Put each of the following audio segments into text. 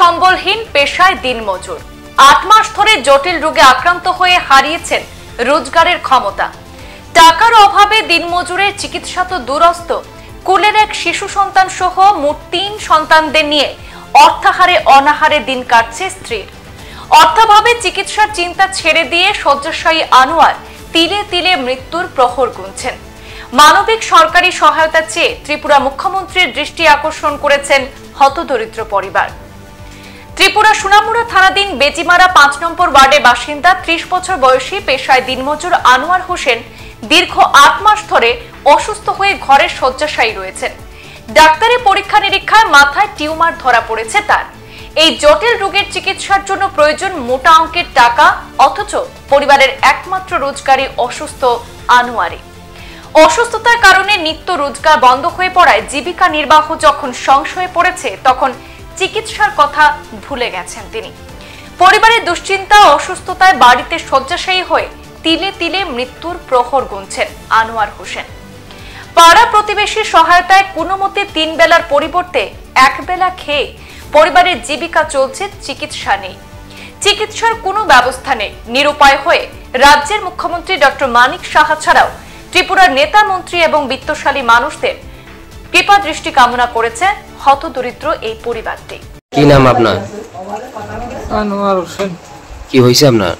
সম্বলহীন পেশায় দিনমজুর 8 মাস ধরে জটিল রোগে আক্রান্ত হয়ে হারিয়েছেন রোজগারের ক্ষমতা। টাকার অভাবে দিনমজুরের চিকিৎসা তো দুরস্ত, কুলের এক শিশু সন্তান সহ মোট 3 সন্তানদের নিয়ে অর্থাহারে অনাহারে দিন কাটছে স্ত্রীর। অর্থাভাবে চিকিৎসার চিন্তা ছেড়ে দিয়ে শয্যাশায়ী আনোয়ার তিলে তিলে মৃত্যুর প্রহর গুনছেন। মানবিক সরকারি সহায়তা চেয়ে ত্রিপুরা মুখ্যমন্ত্রীর দৃষ্টি আকর্ষণ করেছেন হতদরিদ্র পরিবার। ত্রিপুরা সোনামুড়া থানাধীন বেজিমারা 5 নম্বর ওয়ার্ডের বাসিন্দা 30 বছর বয়সী পেশায় দিনমজুর আনোয়ার হোসেন দীর্ঘ 8 মাস ধরে অসুস্থ হয়ে ঘরের শয্যাশায়ী রয়েছেন। ডাক্তারি পরীক্ষা নিরীক্ষায় মাথায় টিউমার ধরা পড়েছে তার। এই জটিল রোগের চিকিৎসার জন্য প্রয়োজন মোটা অঙ্কের টাকা, অথচ পরিবারের একমাত্র রোজগারি অসুস্থ আনোয়ারই। অসুস্থতার কারণে নিত্য রোজগার বন্ধ হয়ে পড়ায় জীবিকা নির্বাহ যখন সংশয়ে পড়েছে, তখন চিকিৎসার কথা ভুলে গেছেন তিনি। পরিবারের দুশ্চিন্তা অসুস্থতায় বাড়িতে শয্যাশায়ী হয়ে তিলে তিলে মৃত্যুর প্রহর গুনছেন আনোয়ার হোসেন। পাড়া প্রতিবেশীর সহায়তায় কোনো মতে 3 বেলার পরিবর্তে 1 বেলা খেয়ে পরিবারের জীবিকা চলছে, চিকিৎসা নেই, চিকিৎসার কোনো ব্যবস্থা নেই। নিরুপায় হয়ে রাজ্যের মুখ্যমন্ত্রী ডক্টর মানিক সাহা ছাড়াও ত্রিপুরার নেতা মন্ত্রী এবং বিত্তশালী মানুষদের কৃপা দৃষ্টি কামনা করেছে হতদরিদ্র এই পরিবারটি। কি নাম আপনার? আনোয়ার হোসেন। কি হয়েছে আপনার?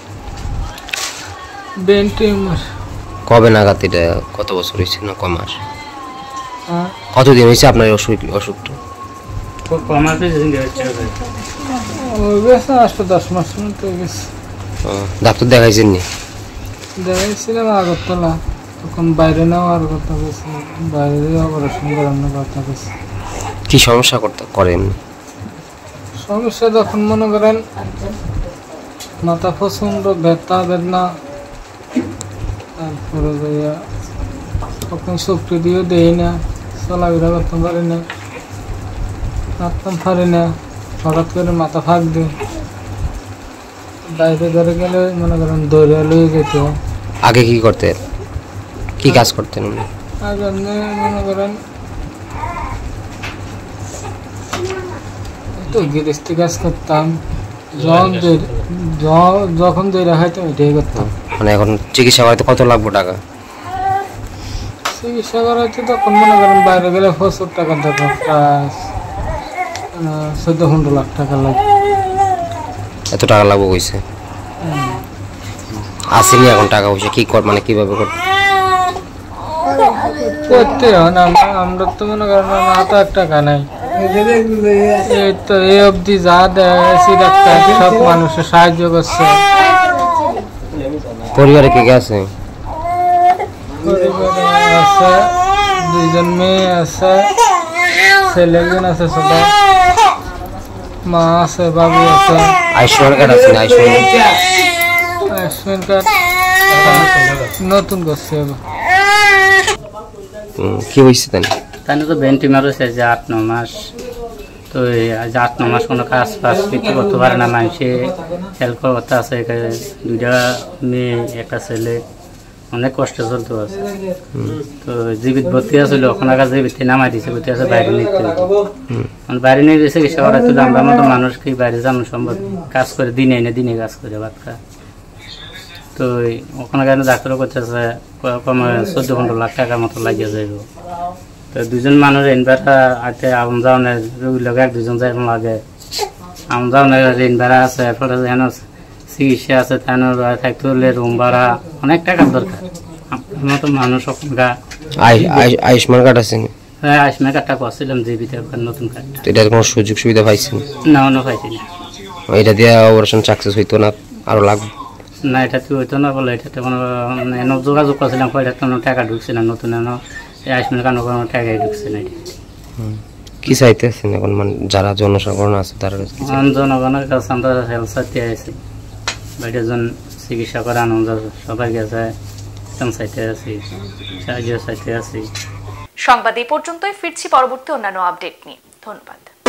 Brain tumour. কবে নাগাদ? এটা কত বছর হয়েছে না কয় মাস? কতদিন হয়েছে আপনার অসুখটা? ডাক্তার দেখাইছেন নি? দেখাইছিলাম আগরতলা, তখন বাইরে নেওয়ার কথা বলছে, বাইরে অপারেশন করানোর কথা বলছে। কি সমস্যা করেন? সমস্যা যখন মনে করেন মাথা প্রচন্ড ব্যথা বেদনা, তারপরে তখন শক্তি দিয়েও দেই না, চলাফেরা করতে পারি না, হাঁটতাম পারি না, হঠাৎ করে মাথা ফাঁক দিই, বাইরে ধরে গেলে মনে করেন দৌড়ে লয়ে যেত। আগে কি করতেন? কি কাজ করতেন উনি? আগে মনে করেন তো গৃহস্থী কাজ করতাম, যখন দৌড়া খাইতাম এটাই করতাম। মানে এখন চিকিৎসা করাতে কত লাগবে টাকা? চিকিৎসা করাতে তখন মনে করেন বাইরে গেলে প্রচুর টাকা দেবো, প্রায় 14-15 লাখ টাকা লাগবে। এত টাকা লাগবে কইছে? আসেনি এখন টাকা পয়সা? কি মানে কিভাবে করতে হয় না? আমরা তো মনে করেন হাতে 1 টাকা নাই, এই তো এই অবধি যা দেয় ডাক্তার সব মানুষের সাহায্য করছে। পরিবারে কে কে আছে? পরিবারে আছে 2জন মেয়ে আছে, ছেলে 1জন আছে, ছোট মা আছে, বাবু আছে। আয়ুষ্মান কার্ড আছে? আয়ুষ্মান কার্ড নতুন করছে। কি হয়েছে তাই? তো ব্রেন টিউমার হয়েছে যে 8-9 মাস। তো 8-9 মাস কোনো কাজ ফাজ কিছু করতে পারে না, মানুষে হেল্প করতে আছে। 2টা মেয়ে 1টা ছেলে, অনেক কষ্ট চলতে আছে। তো জীবিত ভর্তি আসলে ওখানে আগে জীবিত নামাই দিছে, ভর্তি আছে বাইরে নিতে, বাইরে নিয়ে গেছে চিকিৎসা করা। তুলে আমরা মতো মানুষ কি বাইরে যানো সম্ভব? কাজ করে দিনে এনে দিনে কাজ করে ভাত খায়। তো ওখানে কেন ডাক্তারও করতেছে 14-15 লাখ টাকার মতো লাগিয়ে যাইব। তো 2জন মানুষ ইনভার্টার আছে, আম যাওয়ানের রোগীর লোক 1-2জন যাই লাগে, আম যাওয়ানের ইনভার্টার আছে, এরপরে যেন চিকিৎসা আছে, তেন থাকতে হলে রুম ভাড়া, অনেক টাকার দরকার। আপনার মতো মানুষ ওখানকার আয়ুষ্মান কার্ড আছে? হ্যাঁ, আয়ুষ্মান কার্ডটা করছিলাম জীবিত, নতুন কার্ড। এটার কোনো সুযোগ সুবিধা পাইছেন? না, অন্য পাইছি না। এটা দিয়ে অপারেশন সাকসেস হইতো না? আরো লাগবে না, এটা তো হইতো না বলে এটাতে কোনো যোগাযোগ করছিলাম, এটা কোনো টাকা ঢুকছে না, নতুন আয়ুষ্মান কার্ড কোনো টাকাই ঢুকছে না। কি চাইতেছেন এখন মানে যারা জনসাধারণ আছে তারা? জনগণের কাছে আমরা হেলথ চাইতে আছি, বাইরে জন চিকিৎসা করানো সবাই গেছে, চাইতে আছি, সাহায্য চাইতে আছি। সংবাদ এই পর্যন্তই, ফিরছি পরবর্তী অন্যান্য আপডেট নিয়ে। ধন্যবাদ।